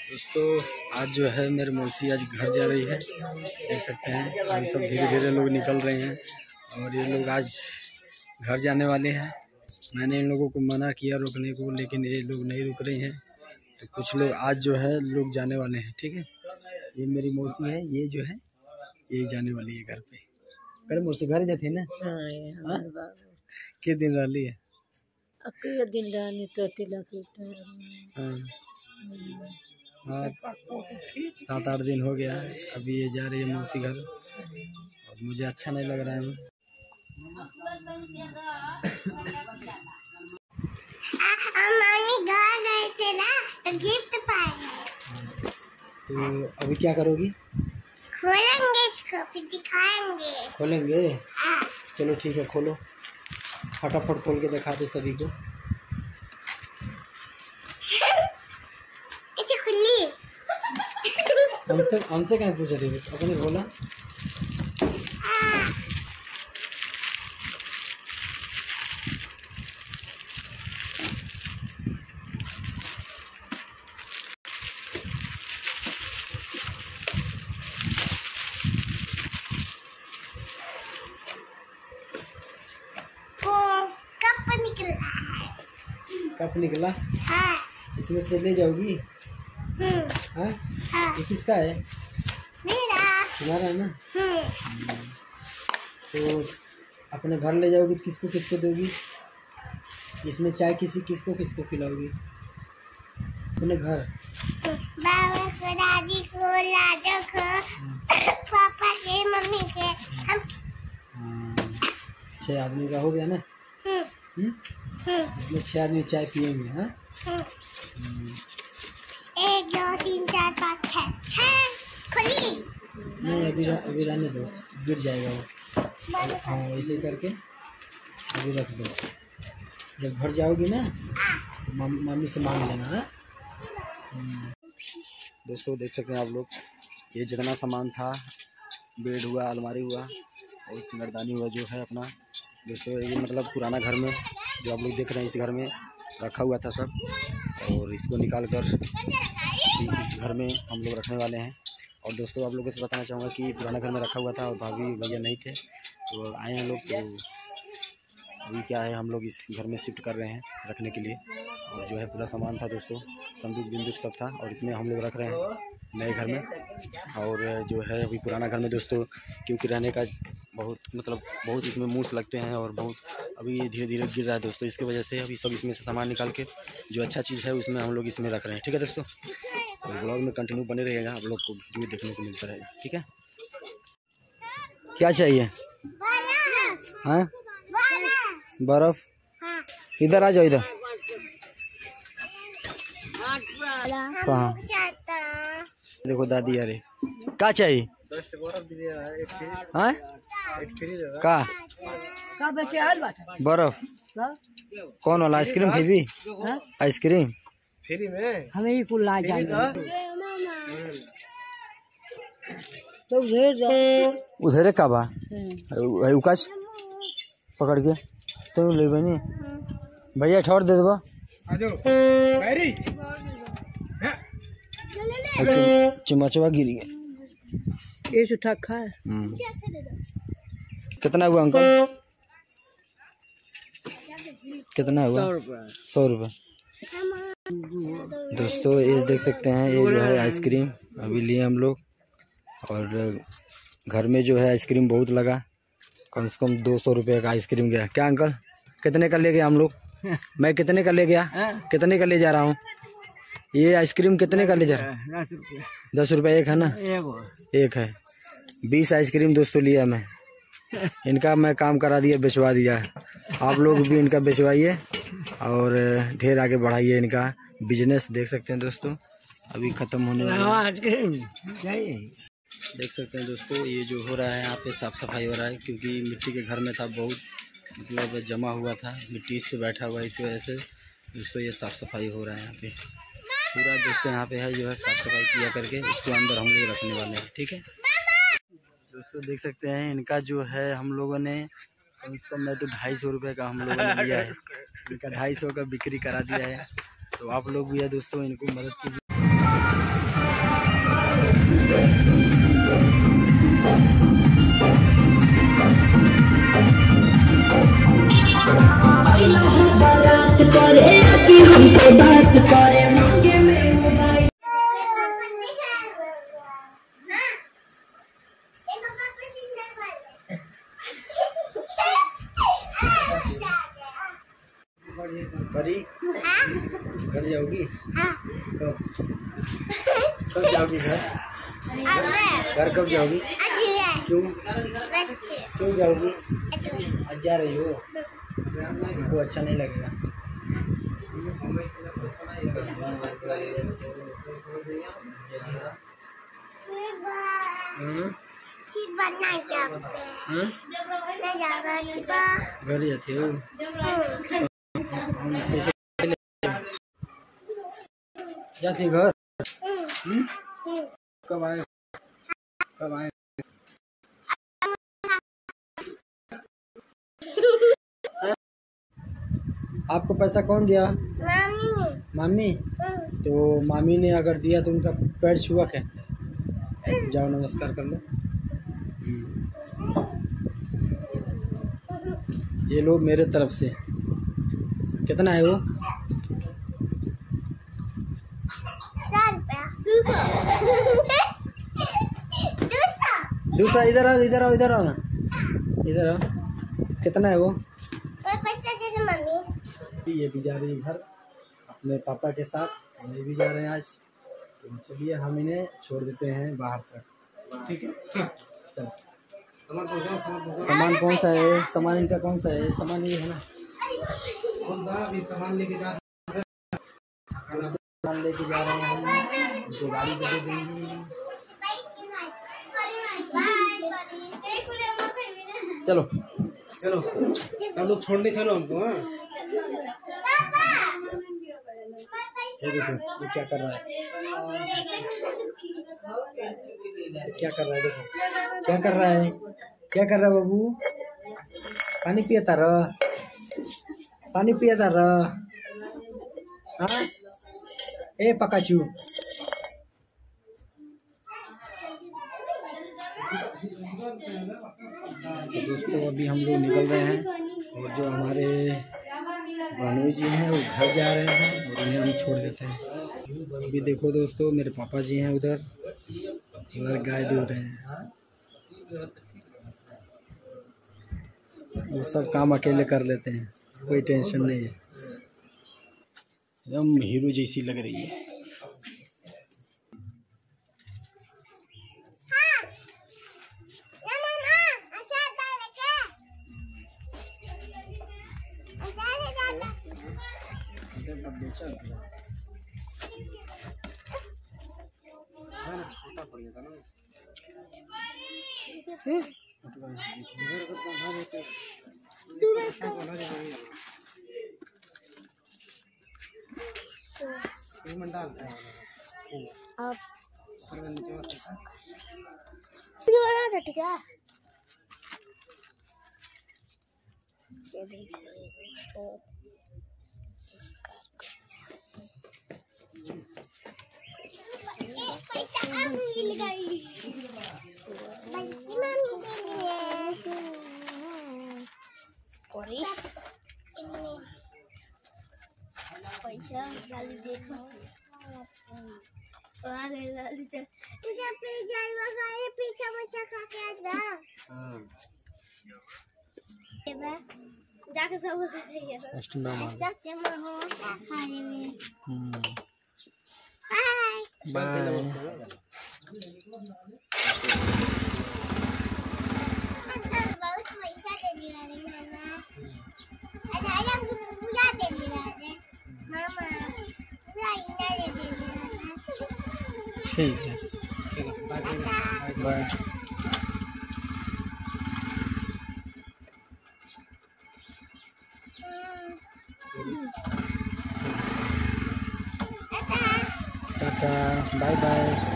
दोस्तों आज जो है मेरी मौसी आज घर जा रही है, देख सकते हैं। अभी सब धीरे धीरे लोग निकल रहे हैं और ये लोग आज घर जाने वाले हैं। मैंने इन लोगों को मना किया रुकने को, लेकिन ये लोग नहीं रुक रहे हैं। तो कुछ लोग आज जो है लोग जाने वाले हैं। ठीक है, ये मेरी मौसी है, ये जो है ये जाने वाली है घर पे। अरे मौसी घर जाती है ना? कितने दिन रही है? दिन रहनी तो हाँ 7-8 दिन हो गया है। अभी ये जा रही है मौसी घर और मुझे अच्छा नहीं लग रहा है। गिफ्ट पाएंगे तो अभी क्या करोगी? खोलेंगे इसको, फिर दिखाएंगे। खोलेंगे? चलो ठीक है, खोलो, फटाफट खोल के दिखा दो सभी को। इसे खुली हमसे कहाँ पूछा थे, अपने बोला। कप निकला? हाँ। इसमें से ले जाओगी? हाँ? ये किसका है? मेरा। तुम्हारा है ना? तो अपने घर ले जाओगी तो किसको किसको दोगी? इसमें चाय किसको किसको पिलाओगी? अपने घर? बाबा को, दादी को, लाडो को, पापा के, मम्मी के, हम। 6 आदमी का हो गया ना? इसमें 6 आदमी चाय पियेंगे। हाँ? 1 2 3 4 5 6 खुली नहीं, अभी रहने दो, गिर जाएगा वो। हाँ ऐसे ही करके अभी रख दो। जब घर जाओगी ना मम्मी से मांग लेना। है दोस्तों, देख सकते हैं आप लोग, ये जितना सामान था, बेड हुआ, अलमारी हुआ और सिंगारदानी हुआ जो है अपना। दोस्तों ये मतलब पुराना घर में जो आप लोग देख रहे हैं, इस घर में रखा हुआ था सब, और इसको निकाल कर इस घर में हम लोग रखने वाले हैं। और दोस्तों आप लोगों से बताना चाहूँगा कि पुराना घर में रखा हुआ था और भाभी भैया नहीं थे, तो आए हैं लोग। तो अभी क्या है, हम लोग इस घर में शिफ्ट कर रहे हैं रखने के लिए। और जो है पूरा सामान था दोस्तों, संदूक बिंदुक सब था, और इसमें हम लोग रख रहे हैं नए घर में। और जो है अभी पुराना घर में दोस्तों, क्योंकि रहने का बहुत इसमें मूस लगते हैं और बहुत अभी धीरे धीरे गिर रहा है दोस्तों, इसकी वजह से अभी सब इसमें से सामान निकाल के जो अच्छा चीज़ है उसमें हम लोग इसमें रख रहे हैं। ठीक है दोस्तों, तो ब्लॉग में कंटिन्यू बने रहिएगा, आप लोग को वीडियो देखने को मिलता रहेगा। ठीक है, क्या चाहिए? हाँ बर्फ? इधर आ जाओ, इधर। कहाँ? देखो दादी, अरे क्या चाहिए? हाँ का बर्फ? कौन वाला आइसक्रीम? फिर भी आइसक्रीम फ्री में हमें ही कुल ला जाएगा। तो उधर का बा उकाच पकड़ के तो ले बनी भैया, ठोर दे देबा। चमचवा गिर गया, ये उठा खा। कितना हुआ अंकल? कितना हुआ? 100 रुपये। दोस्तों ये देख सकते हैं, ये जो है आइसक्रीम अभी लिए हम लोग, और घर में जो है आइसक्रीम बहुत लगा, कम से कम 200 रुपये का आइसक्रीम गया। क्या अंकल, कितने का ले गया हम लोग? मैं कितने का ले गया? कितने का ले जा रहा हूँ? ये आइसक्रीम कितने का ले जा रहा है? 10 रुपये एक है ना? एक है। 20 आइसक्रीम दोस्तों लिया मैं, इनका मैं काम करा दिया, बेचवा दिया। आप लोग भी इनका बेचवाइए और ढेर आगे बढ़ाइए इनका बिजनेस। देख सकते हैं दोस्तों, अभी ख़त्म होने वाला है। देख सकते हैं दोस्तों, ये जो हो रहा है यहाँ पे साफ़ सफाई हो रहा है, क्योंकि मिट्टी के घर में था, बहुत मतलब जमा हुआ था, मिट्टी इस पे बैठा हुआ है, इस वजह से दोस्तों ये साफ़ सफाई हो रहा है यहाँ पे पूरा। दोस्तों यहाँ पे है जो है साफ़ सफाई किया करके उसको अंदर हम लोग रखने वाले हैं। ठीक है दोस्तों, देख सकते हैं इनका जो है हम लोगों ने कम से कम मैं तो 250 रुपये का हम लोगों ने लिया है, इनका 250 का बिक्री करा दिया है। तो आप लोग भी है दोस्तों, इनको मदद कीजिए। बात करे कि हमसे बात करे मांगे में मोबाइल। परी घर जाओगी? कब जाओगी घर? घर कब जाओगी? क्यों क्यों जाओगी? आज जा रही हो? हमको अच्छा नहीं लगेगा। घर जाते हो? कैसे जाती घर? कब आए? कब आए? आपको पैसा कौन दिया? मामी। मामी? तो मामी ने अगर दिया तो उनका पैर छुआ क्या? जाओ नमस्कार कर लो। ये लो मेरे तरफ से। कितना है वो? 200। इधर आओ, इधर आओ, इधर आओ ना, इधर आओ। कितना है वो? पैसा दे दो मम्मी। ये भी जा रही है घर अपने पापा के साथ, ये भी जा रहे हैं आज। तो चलिए हम इन्हें छोड़ देते हैं बाहर तक, ठीक है? चलो सामान कौन सा है? सामान इनका कौन सा है? सामान ये है ना, सामान लेके जा रहे हैं हम, उनको गाड़ी दे देंगे। चलो चलो सब लोग छोड़ने चलो हमको। ये देखो ये क्या कर रहा है, क्या कर रहा है? देखो क्या कर रहा है, क्या कर रहा है बाबू? पानी पिया रहा, पानी पिया रहा। हाँ ए पकाचू। तो दोस्तों अभी हम लोग निकल रहे हैं और जो हमारे भानु जी हैं वो घर जा रहे हैं और उन्हें हम छोड़ देते हैं। अभी देखो दोस्तों मेरे पापा जी हैं उधर गाय दूध रहे हैं। वो सब काम अकेले कर लेते हैं, कोई टेंशन नहीं है। एकदम हीरो जैसी लग रही है। ठीक है पैसा गाली देखो पीछा मचा खा के जाके सब बाय। बहुत पैसा दे दिया रे मामा। 18 पूरा दे दिया रे मामा, पूरा इतना दे दिया। ठीक है बाय। Tata bye bye.